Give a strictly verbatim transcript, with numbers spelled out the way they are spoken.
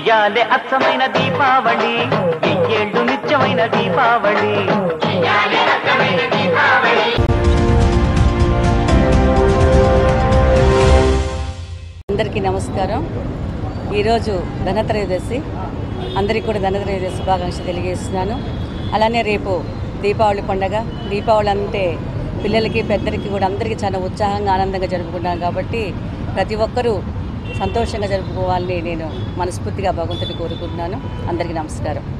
చెయ్యాలే అచ్చమైన దీపావళి, వెయ్యేళ్ళు నిత్యమైన దీపావళి. అందరికీ నమస్కారం. ఈరోజు ధనత్రయోదశి, అందరికీ కూడా ధనత్రయోదశి శుభాకాంక్షలు తెలియజేస్తున్నాను. అలానే రేపు దీపావళి పండుగ. దీపావళి అంటే పిల్లలకి పెద్దలకి కూడా అందరికీ చాలా ఉత్సాహంగా ఆనందంగా జరుపుకుంటాం కాబట్టి ప్రతి ఒక్కరూ సంతోషంగా జరుపుకోవాలని నేను మనస్ఫూర్తిగా భగవంతుని కోరుకుంటున్నాను. అందరికీ నమస్కారం.